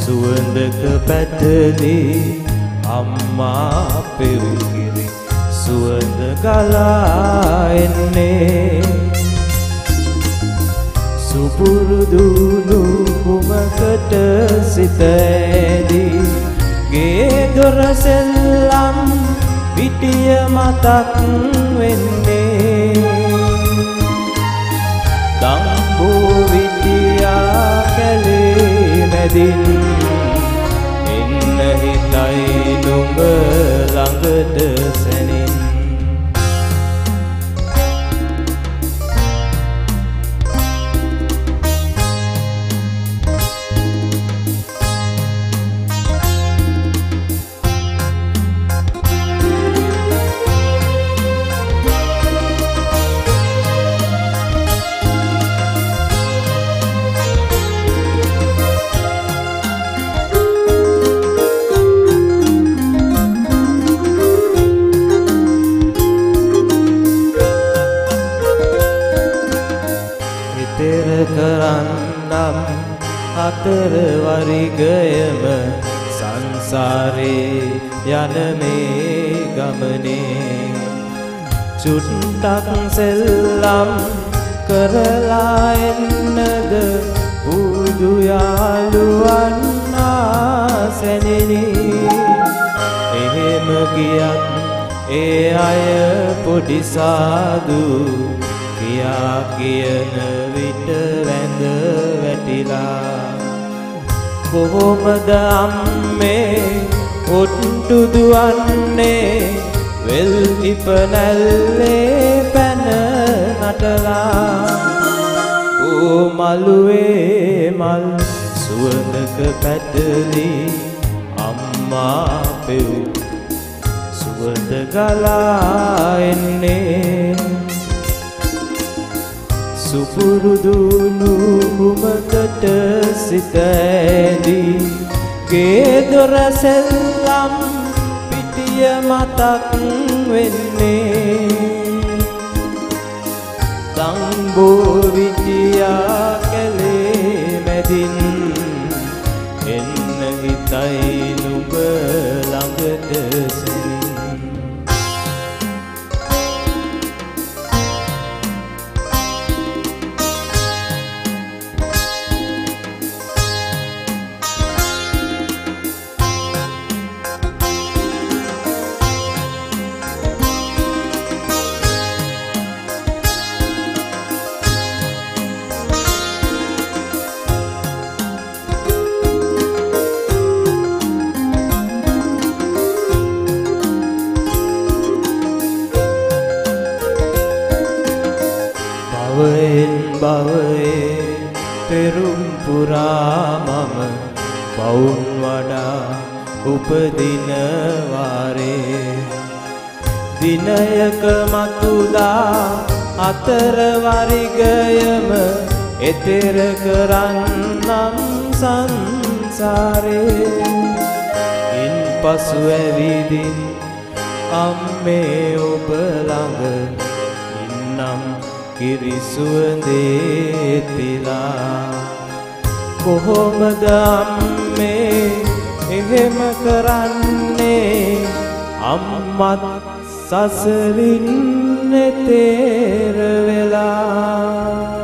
සුවඳක පැටලි අම්මා පෙවිකිරි සුවඳ ගලා එන්නේ සුපුරුදු නුඹකට සිත ඇදී ගේ දොර සෙල්ලම් පිටිය මතක් වෙන්නේ දම්බෝ විටියා කැලේ මැදින් එන්න හිතයි නුඹ ළඟට සැනින් කරන්නම් අතර වරිගයම සංසාරේ යන මේ ගමනේ චුට්ටක් සෙල්ලම් කරලා එන්නද බුදු යාළුවන් ආසැනෙනි එහෙම ගියත් ඒ අය පොඩි සාදු කියා කියන විට වැඳ වැටිලා කොහොමද අම්මේ ඔට්ටු දුවන්නේ වෙල් ඉප නැල්ලේ පැන නටලා ඕ මළුවේ මල් සුවඳක පැටලි අම්මා පෙව් සුවඳ ගලා එන්නේ සුපුරුදු නුඹකට සිත ඇදී ගේ දොර සෙල්ලම් පිටිය මතක් වෙන්නේ දම්බෝ විටියා කැලේ මැදින් එන්න හිතයි නුඹ ළඟට සැනින් භවයේ පෙරුම් පුරා මම පවුන් වඩා උපදින වාරේ දිනයක මතුදා අතර වරිගයම එතෙර කරන්නම් සංසාරේ ඉන්පසු ඇවිදින් අම්මේ ඔබ ළඟ ඉන්නම් කිරිසුවඳේ තිලා කොහොමද අම්මේ එහෙම කරන්නේ අම්මත් සසරින් එතෙර වෙලා